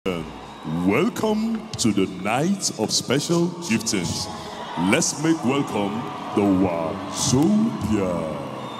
Welcome to the night of special giftings. Let's make welcome the Wazobia.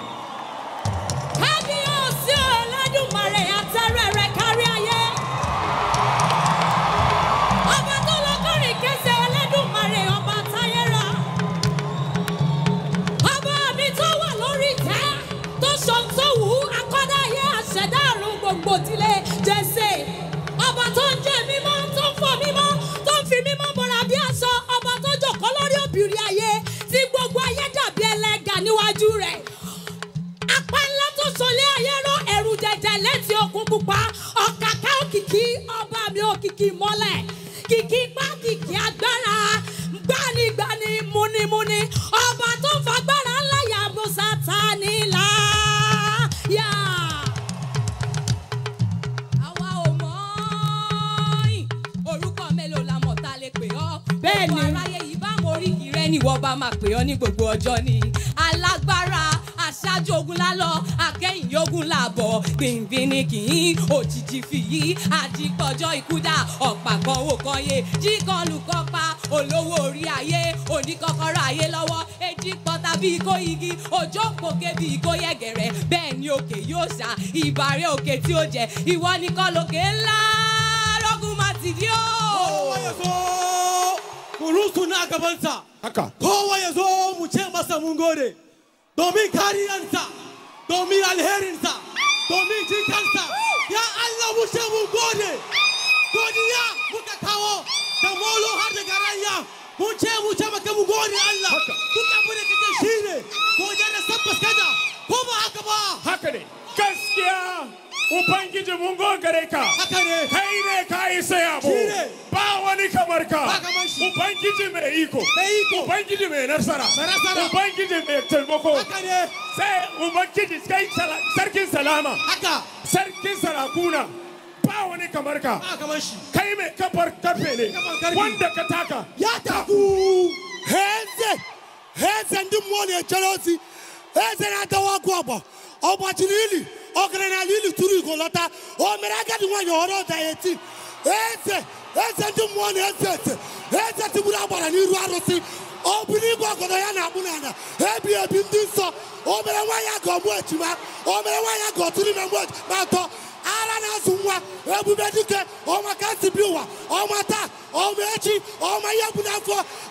Ní gbogbo ọjọ́ ni alágbára aṣáájú ogun lálọ akẹ́yìn ogun làbọ̀ gbìngbìn ní kìí òjijì fìyí àdìpọ̀jọ́ ìkúdà ọ̀pá kan owó kan yé jíkan lùkọ́ pa olówó orí ayé oníkọ́kọ́rọ́ ayé lọ́wọ́ èjì pọ́tà bí ikó igi òjò pòkè bí ikó yẹ̀gẹ̀rẹ̀ bẹ́ẹ̀ ni òkè yóò ṣá ìbàrẹ̀ òkè tí ó jẹ ìwọ nìkan lòkè ńlá rọ́gùn má ti dí ó. Kurusu na gabansa haka kowa ya zo mu ce masa mun gode domin kariyansa domin alherinsa domin jikansa ya Allah mu ce mun gode godiya muka kawo da molo har da garanya mu ce maka mu gode Allah duk abin da kake shine godiya da sabbas kaza ko ba haka ba haka ne gaskiya Ubangiji mun gogare ka kai ne ka yi sayabo ba wani kamar ka Ubangiji mai iko Ubangiji mai nasara Ubangiji mai taimako sai Ubangiji kai sarkin salama sarkin sarakuna ba wani kamar ka kai mai kafar karfe ne wanda ka taka ya taku heze ndi mwone chelosi heze na dawa gwabo obatinili Ogrenali lili turu golota o meraga di wanyo oro dieti eze ndi mwone eze tibura bara ni ru arosi o bini gwa godo ya na abunana ebi ndi so o mere wanya go mu echima o mere wanya go turu me mu ma to ara na sunwa ebube dike o makasi biwa o mata o mechi o mayabuna fo